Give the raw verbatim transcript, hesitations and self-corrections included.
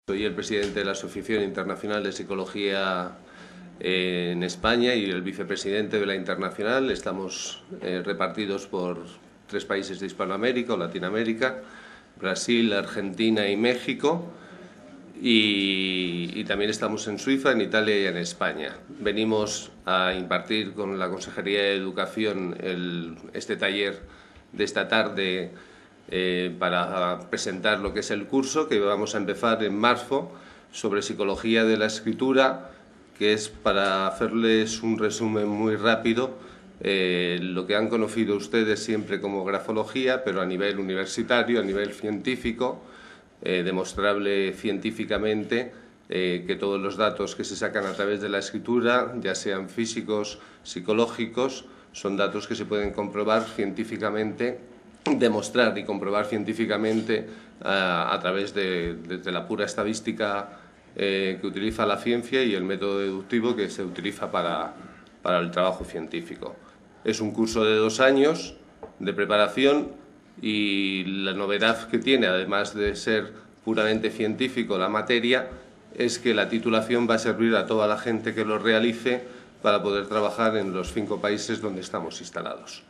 Soy el presidente de la Asociación Internacional de Psicología en España y el vicepresidente de la Internacional. Estamos eh, repartidos por tres países de Hispanoamérica o Latinoamérica: Brasil, Argentina y México. Y, y también estamos en Suiza, en Italia y en España. Venimos a impartir con la Consejería de Educación el, este taller de esta tarde eh, para presentar lo que es el curso que vamos a empezar en marzo sobre psicología de la escritura, que es, para hacerles un resumen muy rápido, eh, lo que han conocido ustedes siempre como grafología, pero a nivel universitario, a nivel científico, Eh, demostrable científicamente eh, que todos los datos que se sacan a través de la escritura, ya sean físicos, psicológicos, son datos que se pueden comprobar científicamente, demostrar y comprobar científicamente a, a través de, de, de la pura estadística eh, que utiliza la ciencia y el método deductivo que se utiliza para, para el trabajo científico. Es un curso de dos años de preparación. Y la novedad que tiene, además de ser puramente científico la materia, es que la titulación va a servir a toda la gente que lo realice para poder trabajar en los cinco países donde estamos instalados.